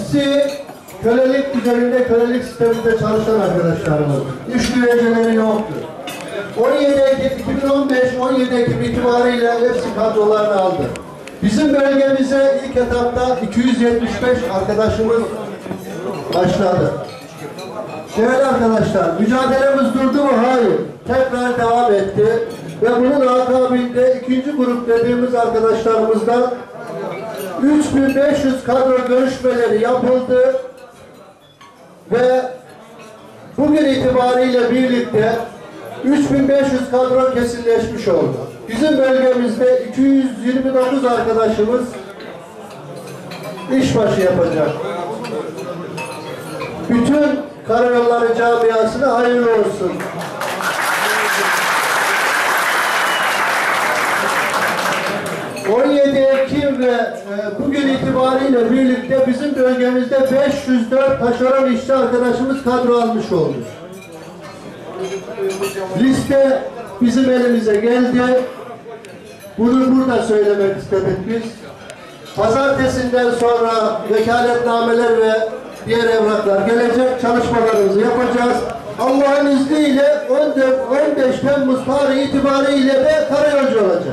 hepsi kölelik düzeninde, kölelik sisteminde çalışan arkadaşlarımız. İş güvenceleri yoktu. 2015-17 Ekim itibariyle hepsi kadrolarını aldı. Bizim bölgemize ilk etapta 275 arkadaşımız başladı. Değerli arkadaşlar, mücadelemiz durdu mu? Hayır. Tekrar devam etti. Ve bunun akabinde ikinci grup dediğimiz arkadaşlarımızdan 3500 kadro görüşmeleri yapıldı. Ve bugün itibariyle birlikte 3500 kadro kesinleşmiş oldu. Bizim bölgemizde 229 arkadaşımız işbaşı yapacak. Bütün Karayolları camiasına hayırlı olsun. Ekim ve bugün itibariyle birlikte bizim bölgemizde 504 taşeron işçi arkadaşımız kadro almış oldu. Liste bizim elimize geldi. Bunu burada söylemek istedik biz. Pazartesinden sonra vekaletnameler ve diğer evraklar gelecek. Çalışmalarımızı yapacağız. Allah'ın izniyle 15 Temmuz tarihi itibariyle de karayolcu olacak.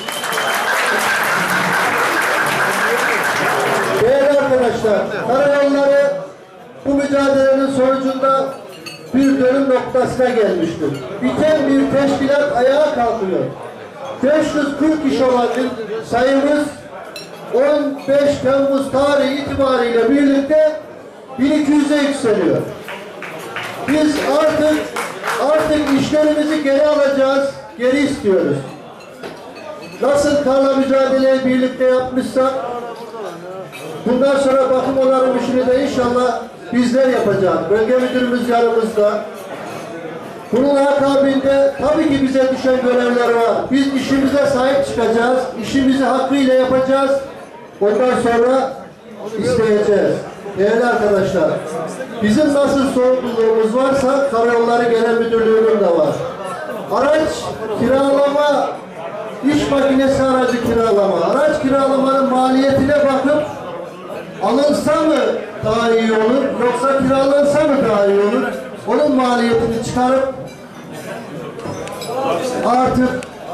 Değerli arkadaşlar, karayolları bu mücadelenin sonucunda bir dönüm noktasına gelmiştir. Biten bir teşkilat ayağa kalkıyor. 540 kişi olan sayımız 15 Temmuz tarihi itibariyle birlikte 1200'e yükseliyor. Biz artık işlerimizi geri alacağız, geri istiyoruz. Nasıl karla mücadeleyi birlikte yapmışsak, bundan sonra bakım onarım işini de inşallah bizler yapacağız. Bölge müdürümüz yanımızda. Bunun akabinde tabii ki bize düşen görevler var. Biz işimize sahip çıkacağız. İşimizi hakkıyla yapacağız. Ondan sonra isteyeceğiz. Değerli arkadaşlar, bizim nasıl sorumluluğumuz varsa Karayolları Genel Müdürlüğü'nün de var. Araç kiralama, iş makinesi aracı kiralama, araç kiralamanın maliyetine bakıp alınsa mı daha iyi olur, yoksa kiralansa mı daha iyi olur? Onun maliyetini çıkarıp artık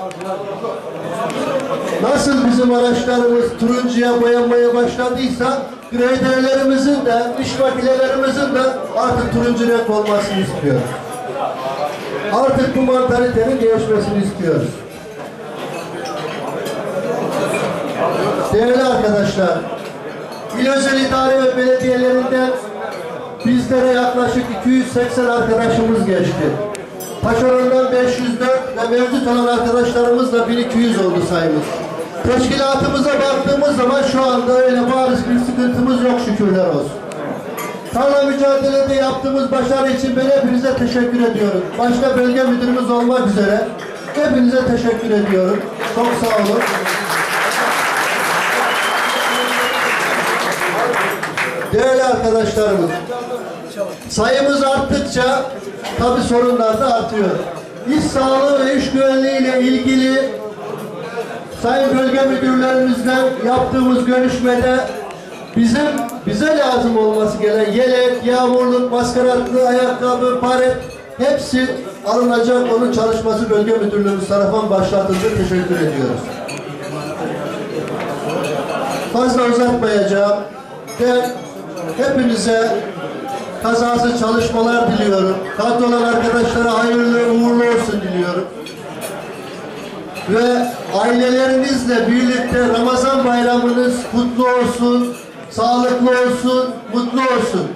nasıl bizim araçlarımız turuncuya boyanmaya başladıysa graderlerimizin de, iş makinelerimizin de artık turuncu renk olmasını istiyoruz. Artık bu mantalitenin değişmesini istiyoruz. Değerli arkadaşlar, İl Özel İdare ve Belediyelerinden bizlere yaklaşık 280 arkadaşımız geçti. Taşerondan 504 ve mevcut olan arkadaşlarımızla 1200 oldu sayımız. Teşkilatımıza baktığımız zaman şu anda öyle bariz bir sıkıntımız yok, şükürler olsun. Tarla mücadelede yaptığımız başarı için ben hepinize teşekkür ediyorum. Başta bölge müdürümüz olmak üzere hepinize teşekkür ediyorum. Çok sağ olun. Değerli arkadaşlarımız, sayımız arttıkça tabi sorunlar da artıyor. İş sağlığı ve iş güvenliği ile ilgili sayın bölge müdürlerimizle yaptığımız görüşmede bize lazım olması gereken yelek, yağmurluk, maskaratlı, ayakkabı, paret hepsi alınacak. Onun çalışması bölge müdürlüğümüz tarafından başlatıldı. Teşekkür ediyoruz. Fazla uzatmayacağım. Ben hepinize kazasız çalışmalar diliyorum. Kadrolan arkadaşlara hayırlı uğurlu olsun diliyorum. Ve ailelerinizle birlikte Ramazan bayramınız kutlu olsun, sağlıklı olsun, mutlu olsun.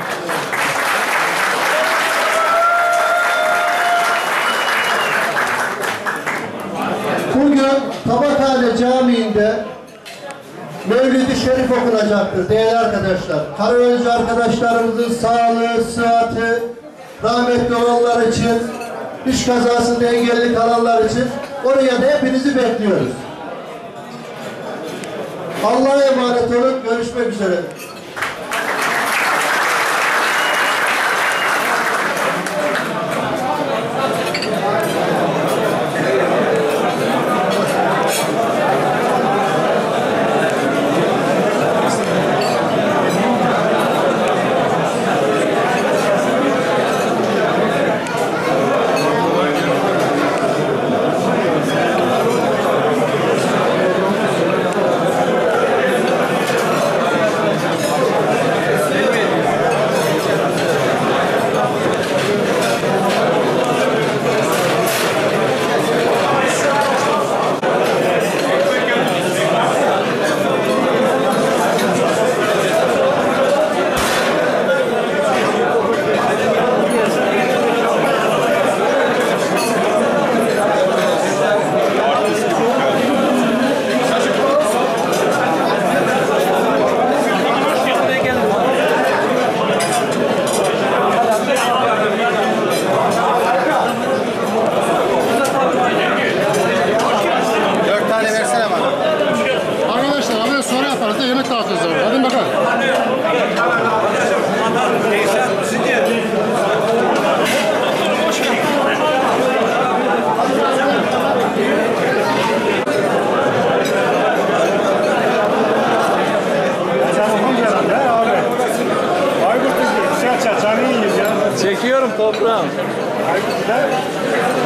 Bugün Tabakhane Camii'nde Mevlid-i Şerif okunacaktır değerli arkadaşlar. Karayolcu arkadaşlarımızın sağlığı, sıhhati, rahmetli olanlar için, iş kazasında engelli kalanlar için oraya da hepinizi bekliyoruz. Allah'a emanet olun. Görüşmek üzere. Çekiyorum toprağım. Aykut